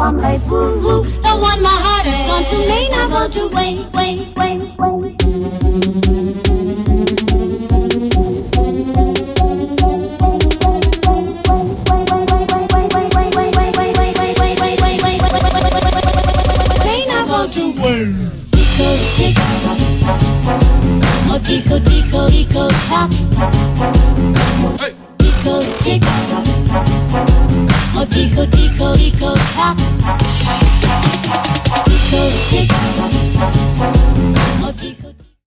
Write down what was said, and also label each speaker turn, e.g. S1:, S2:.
S1: The one my heart has gone to may not want to wait. May not want to wait. Tico, oh tico, tico, tico, tock. Tico, tick. Oh tico, tico, tico, tock.